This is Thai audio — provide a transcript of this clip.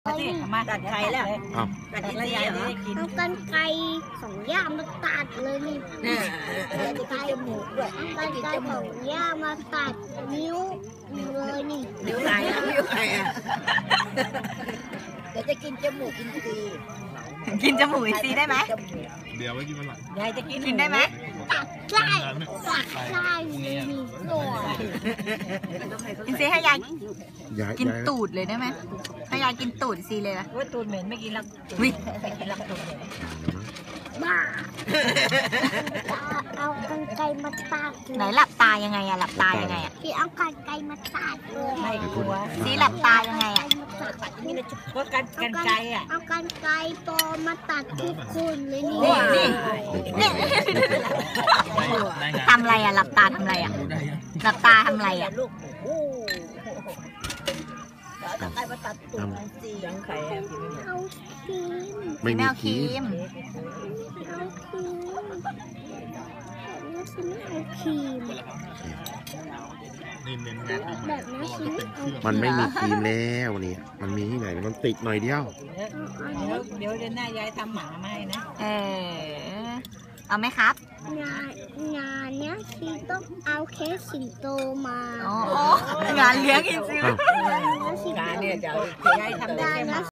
มาตัดไข่แล้วอ้าวตัดที่ยายได้กินเอากันไกร2 ย่างมาตัดเลยนี่จะกินจมูกด้วยเอากันไกร2 ย่างมาตัดนิ้วเลยนี่นิ้วไหนนิ้วไหนเดี๋ยวจะกินจมูกกินซีกินจมูกอีกซีได้ไหมเดี๋ยวไว้กินวันหลังยายจะกินกินได้ไหมตัดไส้ตัดไส้เลยนี่โอ้ยกินซีให้ยายย้ายกินย้ายตูดเลยได้ไหมให้ยายกินตูดซีเลยนะว่าตูนเหม็นไม่กินแล้ววิไม่กินแล้วตูนบ้าเอากันไกรมาตัดไหนหลับตายังไงอะหลับตายังไงอะพี่เอากันไกรมาตัดเลยไม่กลัวซีหลับตายังไงอะนี่นะเพราะกันไกลอ่ะเอากันไกรปลอมมาตัดทุกคนเลยนี่นี่ทำอะไรอะหลับตาทำอะไรอะหลับตาทำอะไรอะลูกโอ้ตัดไข่มาตัดตูดซียังไข่เอาครีมไม่แมมีวคครีรีมมเอาครีมแบบนี้ฉันไม่เอาครีมแบบนี้ฉันไม่เอามันไม่มีครีมแล้วเนี่ยมันมีที่ไหนมันติดหน่อยเดียวเดี๋ยวเดือนหน้ายายทำหมามาให้นะเออเอาไหมครับงานเนี้ยชีต้องเอาเคสสิงโตมาโอ้งานเลี้ยงจริงๆอ้าวงานสิงการโตเนี่ยเดี๋ยวยายทำได้แค่หมา